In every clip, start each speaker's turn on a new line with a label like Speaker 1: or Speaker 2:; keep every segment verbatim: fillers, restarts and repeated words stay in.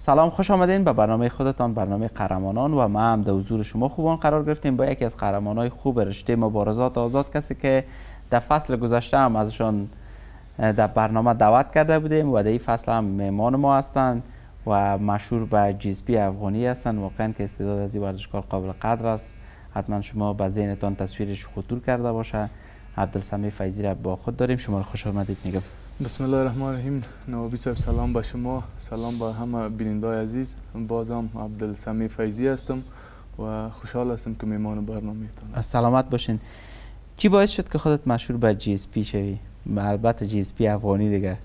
Speaker 1: سلام، خوش آمدین به برنامه خودتان، برنامه قهرمانان، و ما هم در حضور شما خوبان قرار گرفتیم با یکی از قهرمانای خوب رشته مبارزات آزاد، کسی که در فصل گذشته هم ازشان در برنامه دعوت کرده بودیم و در این فصل هم مهمان ما هستند و مشهور به جی اس پی افغانی هستند. واقعا که استعداد از این ورزشکار قابل قدر است. حتما شما به ذهنتان تصویرش خطور کرده باشه. عبدالسمیع فیضی را با خود داریم. شما را خوش آمدید میگم.
Speaker 2: بسم الله الرحمن الرحیم. نوابی صاحب سلام به شما، سلام به همه بینندای عزیز. بازم عبدالسمیع فیضی هستم و خوشحال هستم که میهمان برنامه‌تان.
Speaker 1: از سلامت باشین. چی باعث شد که خودت مشهور به جی اس پی شوی؟ البته جی اس پی افغانی دیگه.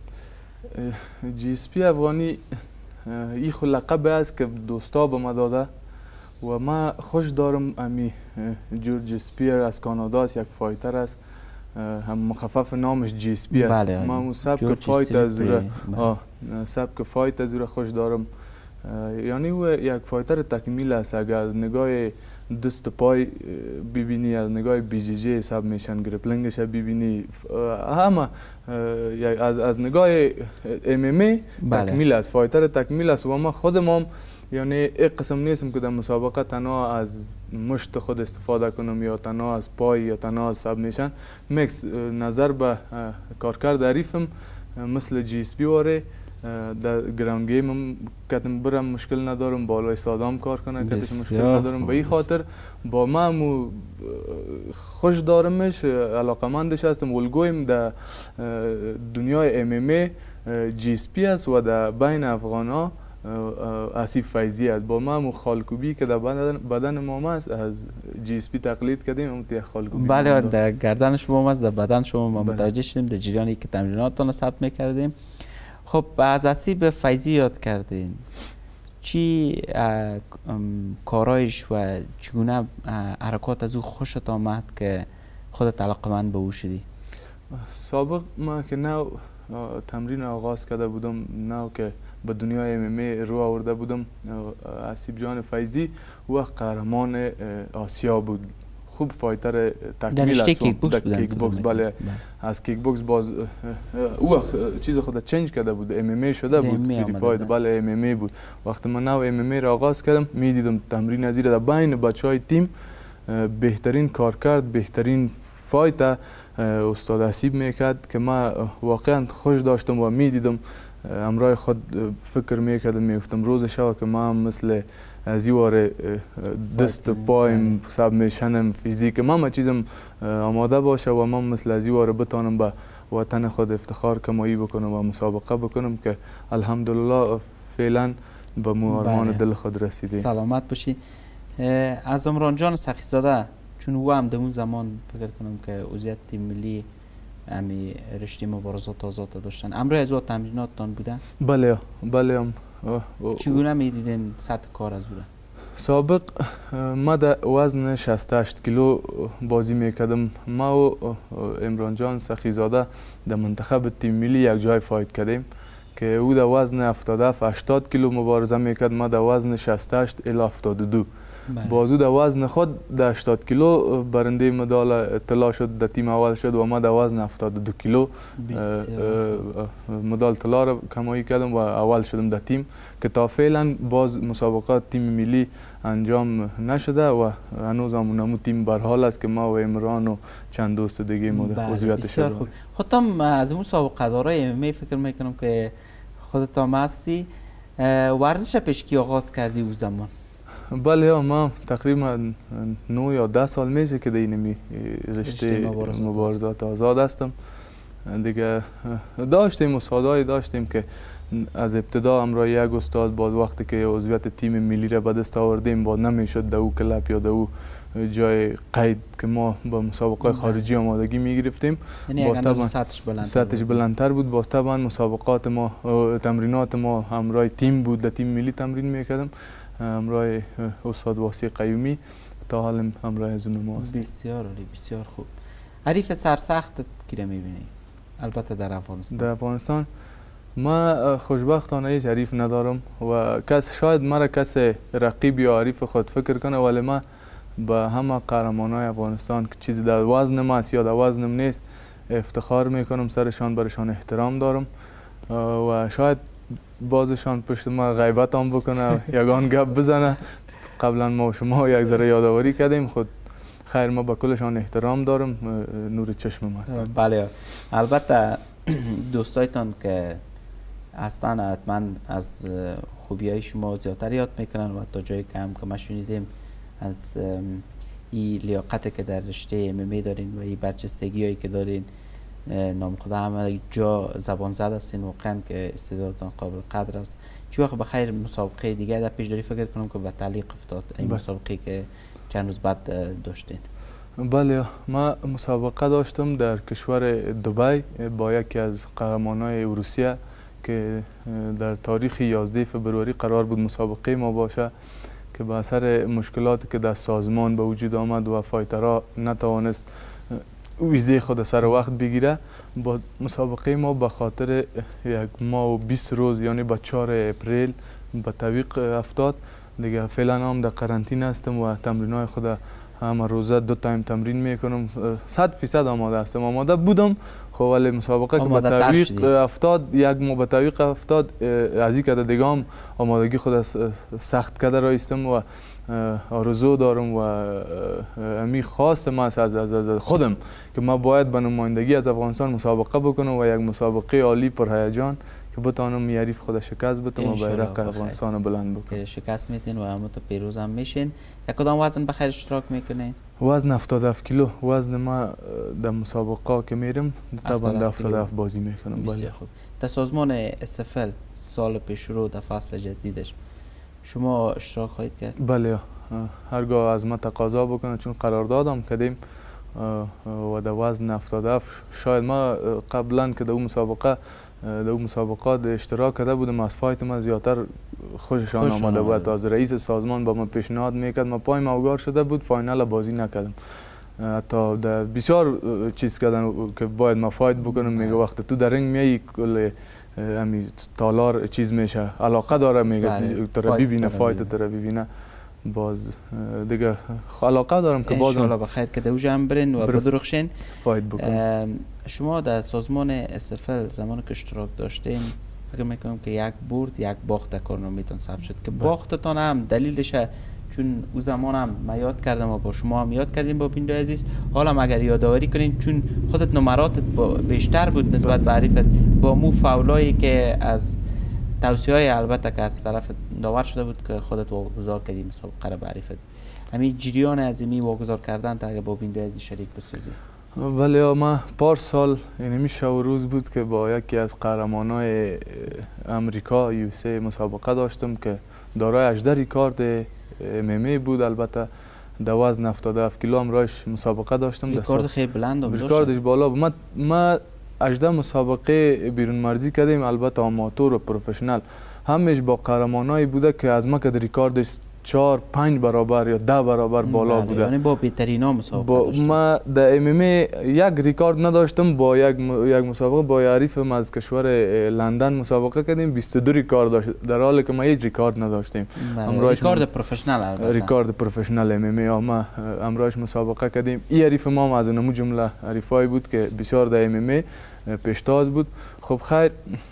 Speaker 2: جی اس پی افغانی این خود لقب است که دوستا به ما داده و ما خوش دارم. امی جورج اسپیر از کانادا است، یک فایتر است، هم مخفف نامش جی اس پی است.
Speaker 1: بله،
Speaker 2: ما اون سبک فایت از او سبک فایت از او خوش دارم. یعنی او یک فایتر تکمیل است. اگر از نگاه دست پای ببینی، از نگاه بی جی جی سابمیشن گریپلینگش ببینی، همه از از نگاه ام ام ای تکمیل است، فایتر تکمیل است. و ما خودم هم یعنی یک قسم نیستم که در مسابقه تنها از مشت خود استفاده کنم یا تنها از پای یا تنها از سابمیشن. میکس نظر به کارکرد حریفم مثل جی اس پی واره در گراوند گیم هم کتم برم مشکل ندارم، بالای سادام کار کنه کتش مشکل ندارم. به این خاطر با ما خوش دارمش، علاقمندش هستم. الگویم در دنیای ام ام ای جی اس پی است و در بین افغان ها آصف فیضی است. با ما خالکوبی که در بدن, بدن ما است از جی اس پی تقلید کردیم. اون خالکوبی
Speaker 1: بله، در گردن شما است، در بدن شما ما متوجه شدیم در جریانی که تمریناتتان ثبت میکردیم. خب از آصف فیضی یاد کردین، چی کارایش و چگونه حرکات از او خوشت آمد که خودت علاقمند به او شدی؟
Speaker 2: سابق ما که نو تمرین آغاز کرده بودم، نو که به دنیای ام ام ای رو آورده بودم، آصف جان فیضی و قهرمان آسیا بود. خوب فایتر تکمیل است.
Speaker 1: کیک بوکس
Speaker 2: در کیک بوکس بله. از کیک بوکس باز او چیز خود چنج کرده بود، ام ام ای شده بود. فری فایت بله ام ام ای بود. وقتی من نو ام ام ای را آغاز کردم میدیدم تمرین از در بین بچهای تیم بهترین کارکرد، بهترین فایت استاد آصف میکرد که ما واقعا خوش داشتم و میدیدم. امرای خود فکر میکردم، میگفتم روز شب که ما هم مثل از این دست پایم سابمیشنم فیزیک ما ما چیزم آماده باشه و من مثل از این بتانم به وطن خود افتخار کمایی بکنم و مسابقه بکنم که الحمدلله فعلا به مو آرمان دل خود رسیده.
Speaker 1: سلامت باشی. از عمران جان سخیزاده، چون او هم در اون زمان فکر کنم که عضویت تیم ملی امی رشته مبارزات آزاد داشتن، امروز از او تمریناتتان بودن؟
Speaker 2: بله بله هم.
Speaker 1: چگونه میدیدین سطح کار از او را؟
Speaker 2: سابق ما در وزن شصت و هشت کیلو بازی میکردم. ما و عمران جان سخیزاده در منتخب تیم ملی یک جای فایت کردیم که او در وزن هفتاد و هفت هشتاد کیلو مبارزه میکرد، ما در وزن شصت و هشت الی هفتاد و دو. بازو در وزن خود در هشتاد کیلو برنده مدال طلا شد، در تیم اول شد و ما در وزن هفتاد و دو کیلو مدال طلا را کمایی کردم و اول شدم در تیم که تا فعلا باز مسابقات تیم ملی انجام نشده و هنوز هم اونمو تیم برحال است که ما و عمران و چند دوست دیگه عضویت شده.
Speaker 1: خودتان از اون سابقه دارای ام ام ای فکر میکنم که خودت هم هستی، ورزش پیشکی آغاز کردی او زمان؟
Speaker 2: بله ما تقریبا نه یا ده سال میشه که در اینمی رشته مبارزات آزاد هستم دیگه. داشتیم مسابقات داشتیم که از ابتدا امرای یک استاد بعد وقتی که عضویت تیم ملی را به دست آوردیم بعد نمیشد در او کلاب یا در او جای قید که ما با مسابقات خارجی آمادگی میگرفتیم.
Speaker 1: یعنی سطحش بلندتر,
Speaker 2: سطحش بلندتر بود. باز طبعا مسابقات ما تمرینات ما همراه تیم بود، در تیم ملی تمرین میکردم همراه استاد واسی قیومی. تا حال همراه از اون ما هستیم.
Speaker 1: بسیار عالی، بسیار خوب. حریف سرسخت کی را میبینی؟ البته در افغانستان.
Speaker 2: در افغانستان ما خوشبختانه هیچ حریف ندارم و کس شاید مرا کس رقیب یا حریف خود فکر کنه، ولی ما به همه قهرمانای افغانستان که چیزی در وزن ما است یا در وزنم نیست افتخار میکنم، سرشان برشان احترام دارم و شاید بازشان پشت ما غیبت هم بکنه یگان گپ بزنه. قبلا ما و شما یک ذره یادآوری کردیم. خود خیر ما به کلشان احترام دارم، نور چشمم هستم.
Speaker 1: بله البته دوستایتان که اصلا حتما از خوبی های شما زیادتر یاد میکنن و تا جایی که هم که ما شنیدیم از این لیاقتی که در رشته ام ام ای دارین و این برجستگی هایی که دارین، نام خدا همه جا زبان زد هستین، واقعا که استعدادتان قابل قدر است. چی وقت بخیر مسابقه دیگه در پیش داری فکر کنم که به تعلیق افتاد این مسابقه که چند روز بعد داشتین؟
Speaker 2: بله ما مسابقه داشتم در کشور دبی با یکی از قهرمانای روسیه که در تاریخ یازده فوریه قرار بود مسابقه ما باشه که به اثر مشکلاتی که در سازمان به وجود آمد و فایترها نتوانست ویزه خود سر وقت بگیره، با مسابقه ما به خاطر یک ماه و بیست روز یعنی به چهار اپریل به تعویق افتاد. دیگه فعلا هم در قرنطینه هستم و تمرینای خود همه روزه دو تایم تمرین میکنم. صد فیصد آماده هستم، آماده بودم خب ولی مسابقه که به تعویق افتاد یک ماه به تعویق افتاد از این که دیگه هم آمادگی خود سخت کرده رایستم و آرزو دارم و امی خواستم از از خودم که ما باید به نمایندگی از افغانستان مسابقه بکنم و یک مسابقه عالی پر هیجان که بتانم یاریف خود شکست بدم و بیرق افغانستان بلند بکنم.
Speaker 1: شکست میتین و همون تو پیروز هم میشین. یک کدام وزن بخیر اشتراک میکنین؟
Speaker 2: وزن هفتاد و هفت کیلو وزن ما در مسابقه که میرم طبعا هفتاد و هفت بازی میکنم.
Speaker 1: بسیار خوب. در سازمان اس اف ال سال پیش رو در فصل جدیدش شما اشتراک خواهید کرد؟
Speaker 2: بله هرگاه از ما تقاضا بکنه چون قراردادم کردیم و در وزن هفتاد و هفت شاید ما قبلا که در اون مسابقه در اون مسابقات اشتراک کرده بودم از فایت ما زیادتر خوششان آمده بود. از رئیس سازمان با من پیشنهاد میکرد، ما پای اوگار شده بود فاینال بازی نکردم. حتی در بسیار چیز کردن که باید ما فایت بکنم، میگه وقت تو در رنگ میای کل امی تالار چیز میشه علاقه داره، میگه تو را ببینه فایت تو را ببینه. باز دیگه علاقه دارم که باز
Speaker 1: انشالله بخیر که دوجه هم برین و بدرخشین
Speaker 2: فایت بکنم.
Speaker 1: شما در سازمان اس اف ال زمان که اشتراک داشتین فکر میکنم که یک برد یک باخت در کارنامه‌تان ثبت شد که باختتان هم دلیلش چون او زمان هم ما یاد کردم و با شما هم یاد کردیم با بینده عزیز، حالا اگر یادآوری کنین چون خودت نمراتت بیشتر بود نسبت به حریفت با مو فاولایی که از توصیه های البته که از طرف داور شده بود که خودت واگذار کردی مسابقه را به حریفت، همین جریان عظیمی واگذار کردن تا اگه با بینده عزیز شریک بسازی؟
Speaker 2: ولی ما پار سال اینمی شب و روز بود که با یکی از قهرمانای امریکا یو سی مسابقه داشتم که دارای هجده ریکارد ام ام ای بود. البته در وزن هفتاد و هفت کیلو هم رایش مسابقه داشتم.
Speaker 1: ریکارد خیلی بلند هم
Speaker 2: ریکاردش بالا بود. ما ما هجده مسابقه بیرون مرزی کردیم، البته آماتور و پروفشنال همش با قهرمانایی بوده که از ما که ریکاردش چهار پنج برابر یا ده برابر بالا بوده.
Speaker 1: یعنی با بهترین ها مسابقه
Speaker 2: با
Speaker 1: داشتم.
Speaker 2: ما در ام ام ای یک ریکارد نداشتم، با یک یک مسابقه با حریفم از کشور لندن مسابقه کردیم بیست و دو ریکارد داشت در حالی که ما هیچ ریکارد نداشتیم.
Speaker 1: ریکارد پروفشنال البته.
Speaker 2: ریکارد پروفشنال ام ام ای ما امروز مسابقه کردیم. این حریف ما از اونمو جمله حریفایی بود که بسیار در ام ام ای پیشتاز بود. خب خیر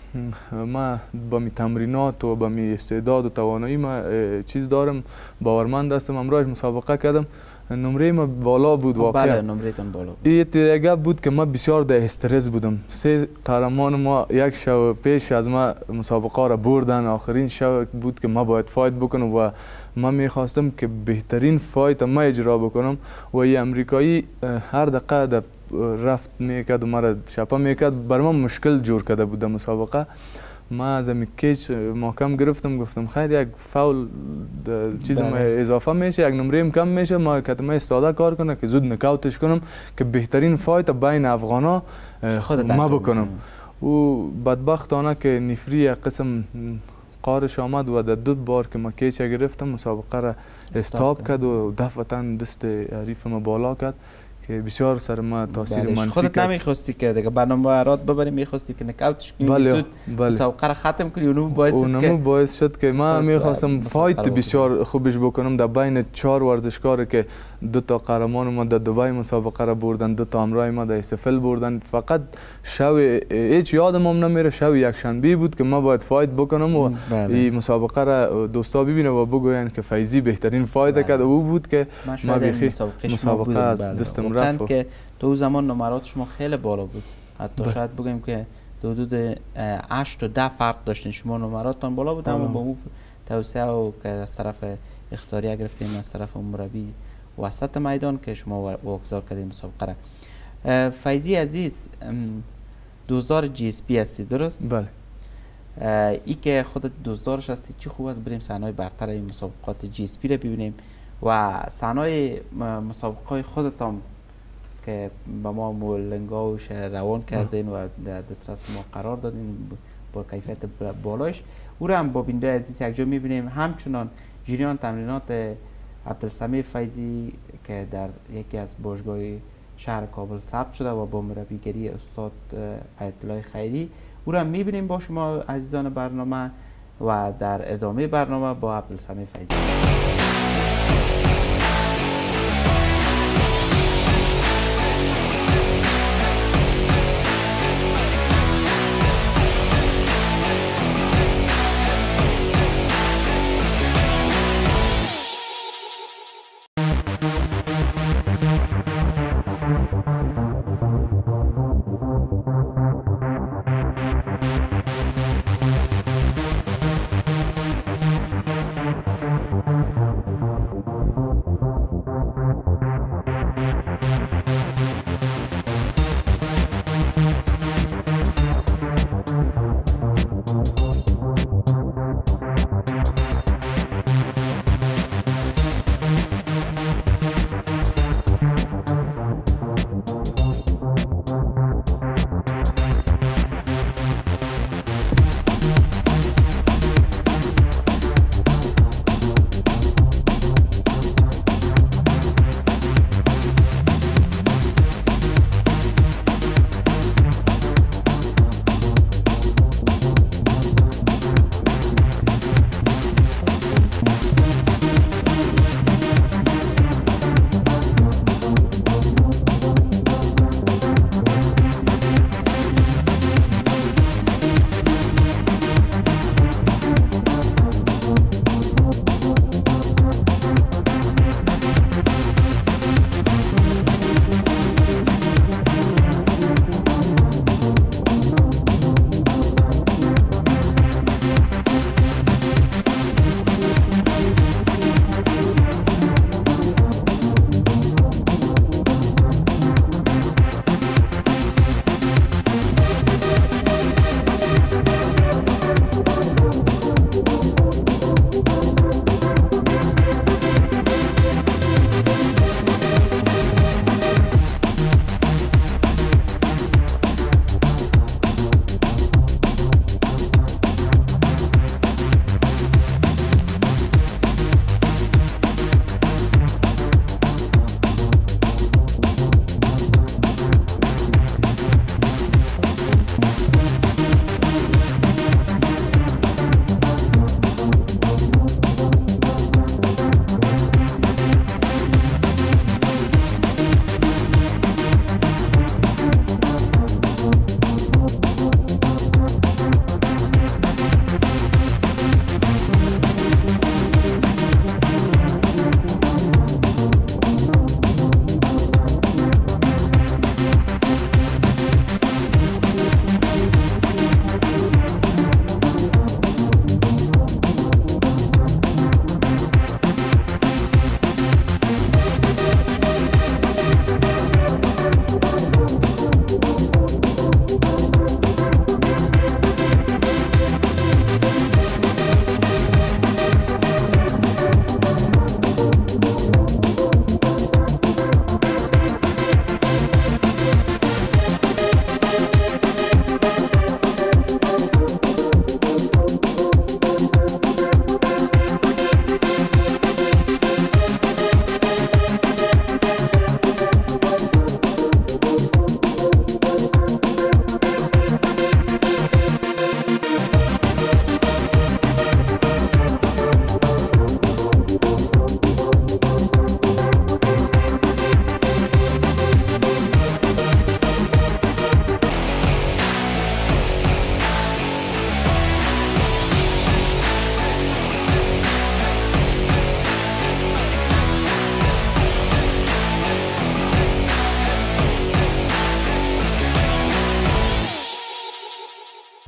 Speaker 2: ما با می تمرینات و با می استعداد و توانایی ما چیز دارم، باورمند هستم. امروز مسابقه کردم، نمره ما بالا بود واقعا.
Speaker 1: بله نمرهتون بالا بود.
Speaker 2: این دیگه بود که ما بسیار در استرس بودم. سه قهرمان ما یک شب پیش از ما مسابقه را بردن، آخرین شب بود که ما باید فایت بکنم و ما میخواستم که بهترین فایت ما اجرا بکنم و این امریکایی هر دقیقه رفت میکرد و مرا شپه میکرد، بر من مشکل جور کرده بود مسابقه. ما از امی کیچ محکم گرفتم، گفتم خیر یک فاول چیز ما اضافه میشه، یک نمره کم میشه، ما کتم استاده کار کنه که زود نکاوتش کنم که بهترین فایت بین افغانا ما بکنم. و بدبختانه که نفری یک قسم قارش آمد و در دو بار که ما کیچ گرفتم مسابقه را استاپ کرد و دفعتا دست حریف ما بالا کرد که بسیار سر ما تاثیر
Speaker 1: بله.
Speaker 2: منفی
Speaker 1: خودت
Speaker 2: کرد.
Speaker 1: نمیخواستی که دیگه برنامه رات ببری، میخواستی که نکاوتش کنی،
Speaker 2: بله
Speaker 1: زود
Speaker 2: بله
Speaker 1: مسابقه را ختم کنی. اونم باعث شد
Speaker 2: اونم
Speaker 1: که
Speaker 2: باعث شد که من میخواستم فایت بسیار خوبش بکنم در بین چهار ورزشکار که دو تا قهرمان ما در دبی مسابقه را بردن، دو تا همراه ما در استفل بردن. فقط شب هیچ یادم هم نمیره، شب یک شنبه بود که ما باید فایت بکنم و این مسابقه را دوستا ببینه و بگوین که فیضی بهترین فایت کرد. او بود که ما بخی مسابقه از دستم رفت
Speaker 1: که تو زمان نمرات شما خیلی بالا بود، حتی
Speaker 2: بله.
Speaker 1: شاید بگیم که حدود هشت و ده فرق داشتین، شما نمراتتان بالا بود، اما با اون توسعه و که از طرف اختیاریه گرفتیم، از طرف مربی وسط میدان که شما واگذار کردین مسابقه را. فیضی عزیز، دوزار جی اس پی هستی درست؟
Speaker 2: بله.
Speaker 1: ای که خودت دوزارش هستی، چی خوب است بریم صحنه‌های برتر این مسابقات جی اس پی را ببینیم و صحنه‌های مسابقات خودت هم که با ما مولنگاوش روان کردین و در دسترس ما قرار دادین با کیفیت بالایش، او را هم با بیننده عزیز یک جا میبینیم. همچنان جریان تمرینات عبدالسمیع فیضی که در یکی از باشگاه شهر کابل ثبت شده و با مربیگری استاد آیت الله خیری، او را هم میبینیم با شما عزیزان برنامه و در ادامه برنامه با عبدالسمیع فیضی.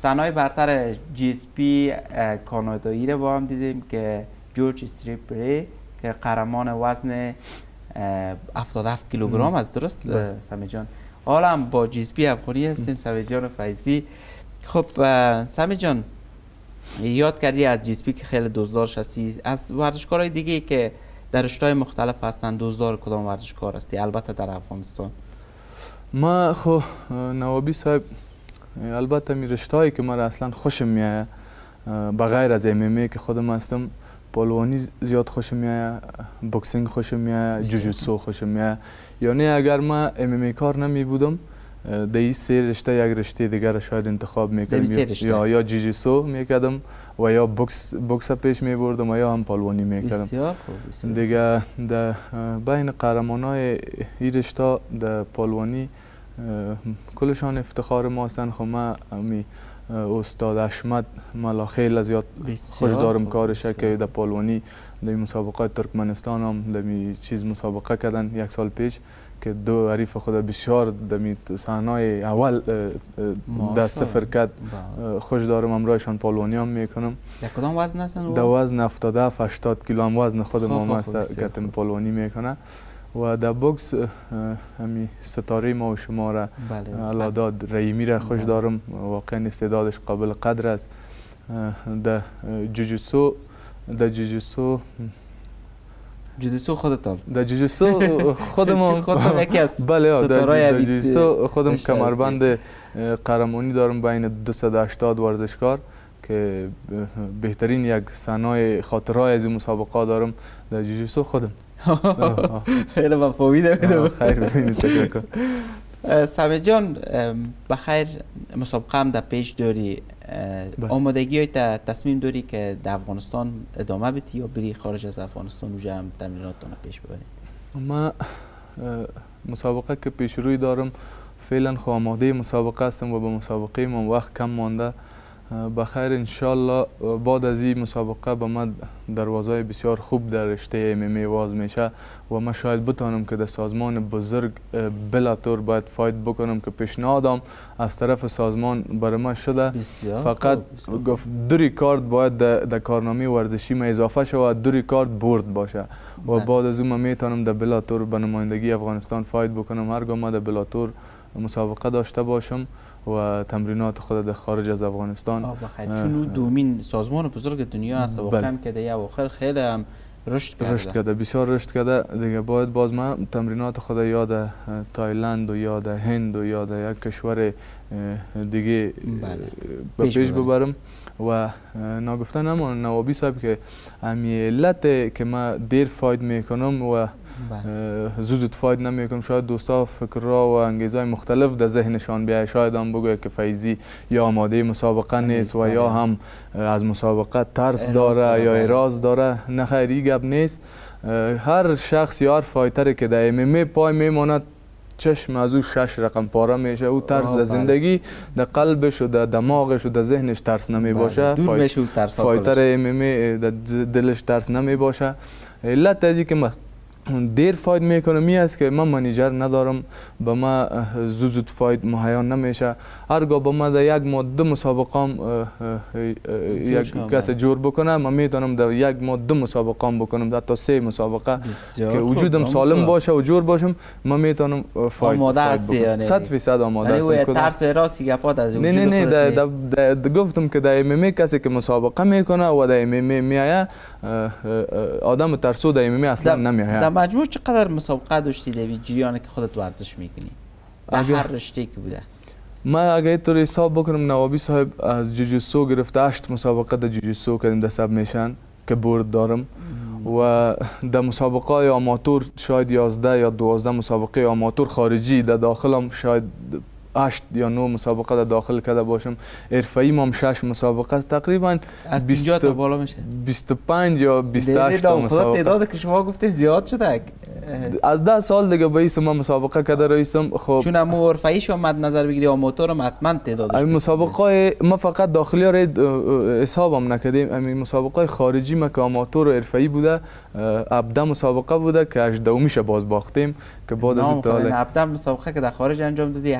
Speaker 1: زنای برتر جی اس پی کانادایی رو با هم دیدیم که جورج استریپری که قهرمان وزن هفتاد و هفت کیلوگرم است، درست سمی جان؟ حالا هم با جی اس پی افغانی هستیم، سمی جان فیضی. خب سمی جان، یاد کردی از جی اس پی که خیلی دوزدار هستی، از ورزشکارهای دیگه که در رشته‌های مختلف هستند دوزدار کدام ورزشکار هستی البته در افغانستان؟
Speaker 2: ما خو نوابی صاحب البته می رشته‌هایی که من اصلا خوشم میاد بغیر از ام ام ای که خودم هستم، پالوانی زیاد خوشم میاد، بوکسینگ خوشم میاد، جوجوتسو خوشم میاد. یعنی اگر ما ام ام ای کار نمی بودم در این سه رشته یک رشته دیگر شاید انتخاب میکردم، یا یا جوجوتسو میکردم و یا بوکس بوکس پیش میبردم و یا هم پالوانی میکردم.
Speaker 1: بسیار خوب.
Speaker 2: دیگه در بین قهرمانای این رشته در پالوانی کلشان افتخار ما هستند. خب ما می استاد اشمت مالا خیلی زیاد خوش دارم کارش که در پالوانی در مسابقه ترکمنستان هم در می چیز مسابقه کردن یک سال پیش که دو حریف خود بسیار در می صحنه‌های اول در صفر کرد. خوش دارم امرایشان پالوانی هم میکنم.
Speaker 1: در کدام وزن هستن؟
Speaker 2: در وزن هفتاد و هفت هشتاد کیلو هم وزن خود ما است که پالوانی میکنه. و در بوکس همی ستاره ما و شما را علاداد رحیمی را خوش دارم، واقعا استعدادش قابل قدر است. در جوجوتسو در جوجوتسو
Speaker 1: جوجوتسو خودتان؟
Speaker 2: در جوجوتسو خودم
Speaker 1: خودم یکی از
Speaker 2: بله در جوجوتسو خودم کمربند قهرمانی دارم بین دویست و هشتاد ورزشکار که بهترین یک صحنه خاطرهای از این مسابقه دارم در جوجوتسو خودم.
Speaker 1: خیلی با فهمیده بودم.
Speaker 2: خیر ببینید، تشکر.
Speaker 1: سمی جان بخیر، مسابقه هم در پیش داری، آمادگی های تصمیم داری که در افغانستان ادامه بدی یا بری خارج از افغانستان اونجا هم تمریناتتان پیش ببری؟
Speaker 2: ما مسابقه که پیش روی دارم فعلا خو آماده مسابقه هستم و به مسابقه من وقت کم مانده. بخیر انشالله بعد از این مسابقه به من دروازهای بسیار خوب در رشته ام ام ای واز میشه و من شاید بتانم که در سازمان بزرگ بلاتور باید فایت بکنم که پیشنهادم از طرف سازمان برای من شده. فقط گفت دو ریکارد باید در کارنامه ورزشی ما اضافه شود، دو ریکارد برد باشه و بعد از اون من میتونم در بلاتور به نمایندگی افغانستان فایت بکنم. هرگاه ما در بلاتور مسابقه داشته باشم و تمرینات خود در خارج از افغانستان.
Speaker 1: چون دومین سازمان بزرگ دنیا است و واقعا که در اواخر خیلی هم رشد کرده.
Speaker 2: رشد کرده، بسیار رشد کرده. دیگه باید باز من تمرینات خود یا در تایلند و یا در هند و یا در یک کشور دیگه به پیش ببرم. و ناگفته نمان نوابی صاحب که همی علت که من دیر فاید میکنم و زود فاید نمیکنم، شاید دوستا فکرها و انگیزهای مختلف در ذهنشان بیاید، شاید هم بگوید که فیضی یا آماده مسابقه نیست و یا هم از مسابقه ترس داره یا اعراض داره. نه خیر، این گپ نیست. هر شخص یا هر فایتری که در ام ام ای پای میماند چشم از او شش رقم پاره میشه، او ترس در زندگی در قلبش و در دماغش و در ذهنش ترس نمی باشه. فایتر ام ام ای در دلش ترس نمی باشه. علت از که من دیر فاید میکنم می است که من منیجر ندارم، به ما زود زود فاید مهیا نمیشه. هرگاه به ما در یک ماه دو مسابقه یک کس جور بکنم، من میتونم در یک ماه دو مسابقه بکنم، در تا سه مسابقه که وجودم سالم باشه و جور باشم، من میتونم فاید بکنم. صد فیصد آماده هستم.
Speaker 1: یعنی ترس راستی گپات از
Speaker 2: وجود نه نه نه گفتم که در ام ام ای کسی که مسابقه میکنه و در ام ام ای میایه آدم ترسو در ام ام ای اصلا نمیایه.
Speaker 1: در مجموع چقدر مسابقه داشتی در جریانی که خودت ورزش میکنی؟ در هر رشته که بوده؟
Speaker 2: من اگه اینطور حساب بکنم نوابی صاحب از جوجوتسو گرفته هشت مسابقه در جوجوتسو کردیم در سبمیشن که برد دارم و در مسابقه آماتور شاید یازده یا دوازده مسابقه آماتور خارجی در داخلم شاید هشت یا نه مسابقه در داخل کرده باشم. حرفه‌ای ما هم شش مسابقه تقریبا
Speaker 1: از پنجاه تا بالا میشه.
Speaker 2: بیست و پنج یا بیست و هشت تا مسابقه.
Speaker 1: تعداد که شما گفتید زیاد شده.
Speaker 2: از ده سال دیگه به اسم ما مسابقه کرده رئیسم. خب
Speaker 1: چون امو حرفه‌ای شما مد نظر بگیری آماتور هم حتما تعدادش.
Speaker 2: این مسابقه ما فقط داخلی را حسابم نکردیم. این مسابقه خارجی ما که آماتور و حرفه‌ای بوده، هفده مسابقه بوده که هجدهمیش باز باختیم که بعد از اون
Speaker 1: هفده مسابقه که در خارج انجام دادی حتما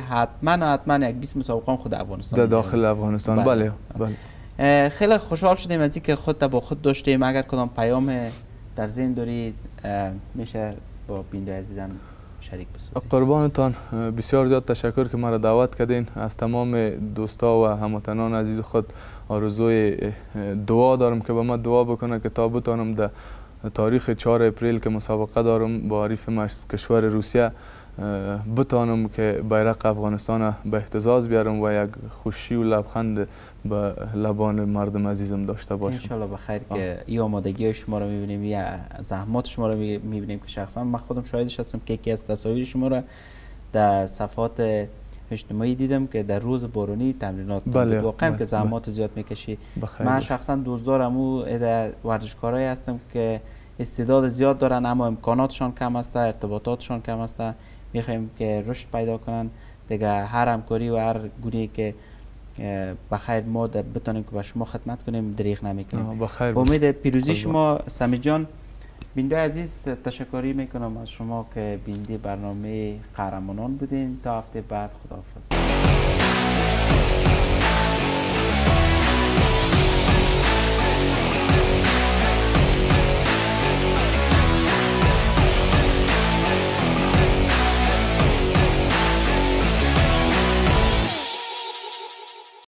Speaker 1: حتما حتما یک بیست مسابقه خود افغانستان
Speaker 2: در داخل افغانستان. بله
Speaker 1: بله. خیلی خوشحال شدیم از اینکه خودت با خود داشتیم. اگر کدام پیام در ذهن دارید میشه با بیننده عزیزان شریک بسازید.
Speaker 2: قربانتان، بسیار زیاد تشکر که مرا دعوت کردین. از تمام دوستا و هموطنان عزیز خود آرزوی دعا دارم که به من دعا بکنه که تا بتانم در تاریخ چهار اپریل که مسابقه دارم با حریف کشور روسیه بتانم که بیرق افغانستان به اهتزاز بیارم و یک خوشی و لبخند به لبان مردم عزیزم داشته باشم.
Speaker 1: انشالله بخیر که این آمادگی شما رو میبینیم یا زحمات شما رو میبینیم که شخصا من خودم شاهدش هستم که یکی از تصاویر شما رو در صفحات اجتماعی دیدم که در روز بارونی تمرینات
Speaker 2: بله.
Speaker 1: واقعا
Speaker 2: بله.
Speaker 1: که زحمات زیاد میکشی.
Speaker 2: بخیر.
Speaker 1: من شخصا دوست دارم او ورزشکارایی هستم که استعداد زیاد دارن اما امکاناتشان کم است، ارتباطاتشان کم است. میخوایم که رشد پیدا کنن دیگه. هر همکاری و هر گونه‌ای که بخیر ما بتونیم که به شما خدمت کنیم دریغ نمیکنیم.
Speaker 2: بخیر.
Speaker 1: امید پیروزی شما سمی جان. بیننده عزیز تشکری میکنم از شما که بیننده برنامه قهرمانان بودین. تا هفته بعد خداحافظ.